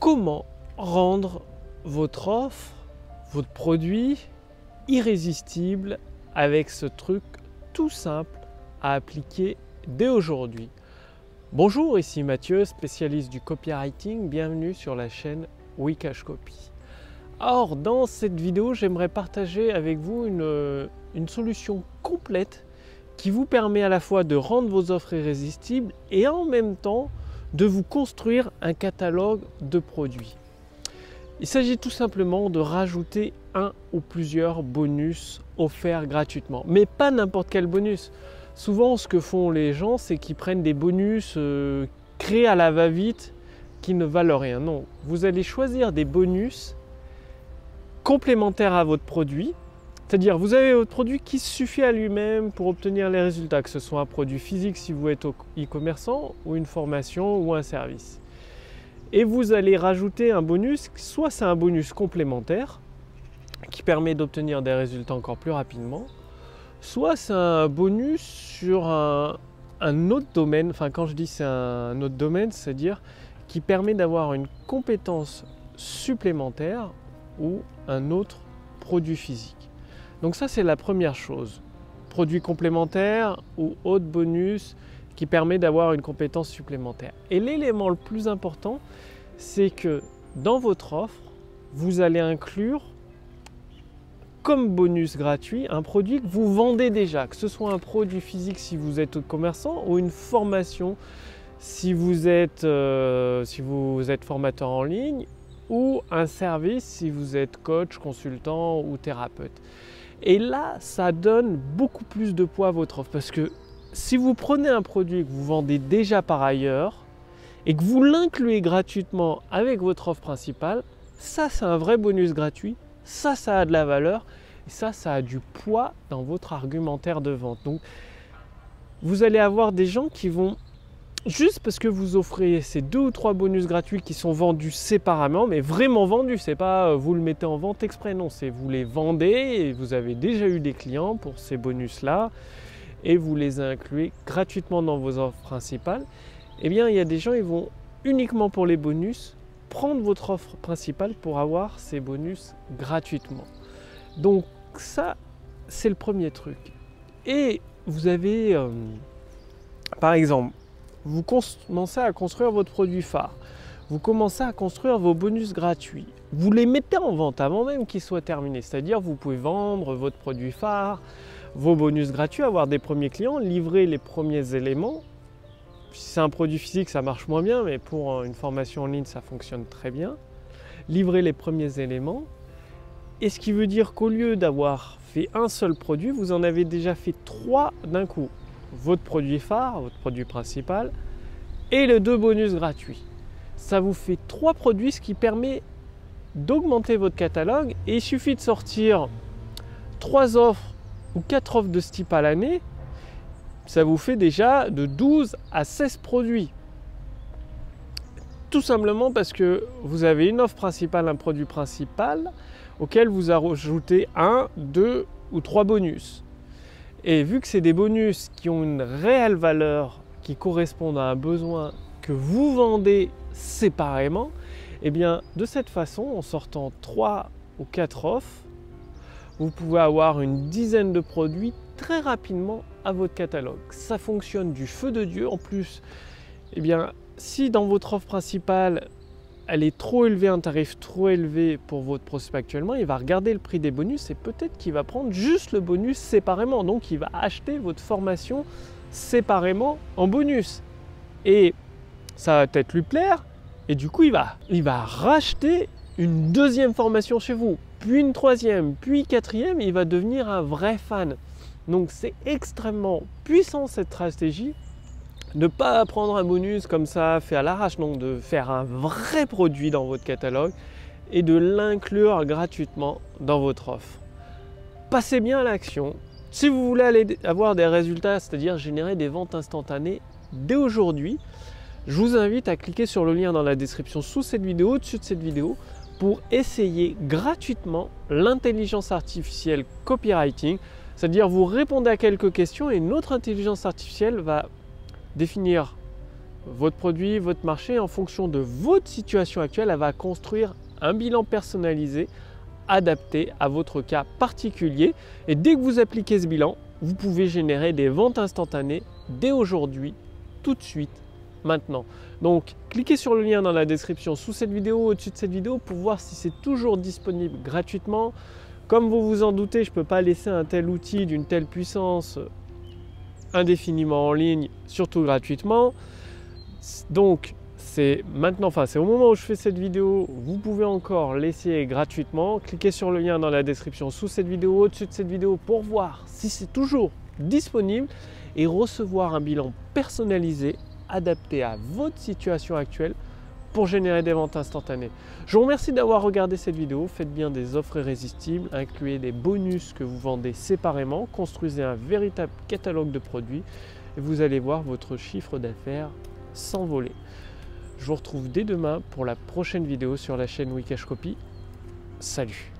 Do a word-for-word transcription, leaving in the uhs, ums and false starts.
comment rendre votre offre, votre produit irrésistible avec ce truc tout simple à appliquer dès aujourd'hui. Bonjour, ici Mathieu, spécialiste du copywriting. Bienvenue sur la chaîne Wikashcopy. Alors, dans cette vidéo, j'aimerais partager avec vous une, une solution complète qui vous permet à la fois de rendre vos offres irrésistibles et en même temps de vous construire un catalogue de produits. Il s'agit tout simplement de rajouter un ou plusieurs bonus offerts gratuitement, mais pas n'importe quel bonus. Souvent, ce que font les gens, c'est qu'ils prennent des bonus euh, créés à la va-vite qui ne valent rien. Non, vous allez choisir des bonus complémentaires à votre produit. C'est-à-dire, vous avez votre produit qui suffit à lui-même pour obtenir les résultats, que ce soit un produit physique si vous êtes e-commerçant, ou une formation ou un service. Et vous allez rajouter un bonus, soit c'est un bonus complémentaire qui permet d'obtenir des résultats encore plus rapidement, soit c'est un bonus sur un, un autre domaine. Enfin, quand je dis c'est un autre domaine, c'est-à-dire qui permet d'avoir une compétence supplémentaire ou un autre produit physique. Donc ça, c'est la première chose. Produit complémentaire ou autre bonus qui permet d'avoir une compétence supplémentaire. Et l'élément le plus important, c'est que dans votre offre, vous allez inclure comme bonus gratuit un produit que vous vendez déjà, que ce soit un produit physique si vous êtes commerçant ou une formation si vous êtes, euh, si vous êtes formateur en ligne, ou un service si vous êtes coach, consultant ou thérapeute. Et là, ça donne beaucoup plus de poids à votre offre, parce que si vous prenez un produit que vous vendez déjà par ailleurs et que vous l'incluez gratuitement avec votre offre principale, ça c'est un vrai bonus gratuit, ça ça a de la valeur et ça ça a du poids dans votre argumentaire de vente. Donc vous allez avoir des gens qui vont, juste parce que vous offrez ces deux ou trois bonus gratuits qui sont vendus séparément, mais vraiment vendus, c'est pas euh, vous le mettez en vente exprès, non, c'est vous les vendez et vous avez déjà eu des clients pour ces bonus-là et vous les incluez gratuitement dans vos offres principales. Eh bien, il y a des gens, ils vont uniquement pour les bonus prendre votre offre principale pour avoir ces bonus gratuitement. Donc ça, c'est le premier truc. Et vous avez, euh, par exemple, vous commencez à construire votre produit phare, vous commencez à construire vos bonus gratuits, vous les mettez en vente avant même qu'ils soient terminés, c'est-à-dire vous pouvez vendre votre produit phare, vos bonus gratuits, avoir des premiers clients, livrer les premiers éléments. Si c'est un produit physique, ça marche moins bien, mais pour une formation en ligne, ça fonctionne très bien. Livrer les premiers éléments, et ce qui veut dire qu'au lieu d'avoir fait un seul produit, vous en avez déjà fait trois d'un coup. Votre produit phare, votre produit principal et les deux bonus gratuits. Ça vous fait trois produits, ce qui permet d'augmenter votre catalogue, et il suffit de sortir trois offres ou quatre offres de ce type à l'année, ça vous fait déjà de douze à seize produits. Tout simplement parce que vous avez une offre principale, un produit principal auquel vous ajoutez un, deux ou trois bonus. Et vu que c'est des bonus qui ont une réelle valeur, qui correspondent à un besoin que vous vendez séparément, et bien de cette façon, en sortant trois ou quatre offres, vous pouvez avoir une dizaine de produits très rapidement à votre catalogue. Ça fonctionne du feu de Dieu. En plus, eh bien, si dans votre offre principale, elle est trop élevée, un tarif trop élevé pour votre prospect actuellement, il va regarder le prix des bonus et peut-être qu'il va prendre juste le bonus séparément. Donc, il va acheter votre formation séparément en bonus. Et ça va peut-être lui plaire. Et du coup, il va, il va racheter une deuxième formation chez vous, puis une troisième, puis quatrième. Et il va devenir un vrai fan. Donc, c'est extrêmement puissant cette stratégie. Ne pas prendre un bonus comme ça fait à l'arrache, donc de faire un vrai produit dans votre catalogue et de l'inclure gratuitement dans votre offre. Passez bien à l'action. Si vous voulez aller avoir des résultats, c'est-à-dire générer des ventes instantanées dès aujourd'hui, je vous invite à cliquer sur le lien dans la description sous cette vidéo, au-dessus de cette vidéo, pour essayer gratuitement l'intelligence artificielle copywriting. C'est-à-dire vous répondez à quelques questions et notre intelligence artificielle va définir votre produit, votre marché, en fonction de votre situation actuelle, elle va construire un bilan personnalisé adapté à votre cas particulier. Et dès que vous appliquez ce bilan, vous pouvez générer des ventes instantanées dès aujourd'hui, tout de suite, maintenant. Donc, cliquez sur le lien dans la description sous cette vidéo, au-dessus de cette vidéo, pour voir si c'est toujours disponible gratuitement. Comme vous vous en doutez, je ne peux pas laisser un tel outil d'une telle puissance indéfiniment en ligne, surtout gratuitement. Donc, c'est maintenant, enfin c'est au moment où je fais cette vidéo, vous pouvez encore l'essayer gratuitement. Cliquez sur le lien dans la description sous cette vidéo, au-dessus de cette vidéo, pour voir si c'est toujours disponible et recevoir un bilan personnalisé adapté à votre situation actuelle pour générer des ventes instantanées. Je vous remercie d'avoir regardé cette vidéo. Faites bien des offres irrésistibles, incluez des bonus que vous vendez séparément, construisez un véritable catalogue de produits et vous allez voir votre chiffre d'affaires s'envoler. Je vous retrouve dès demain pour la prochaine vidéo sur la chaîne Wikash Copy. Salut!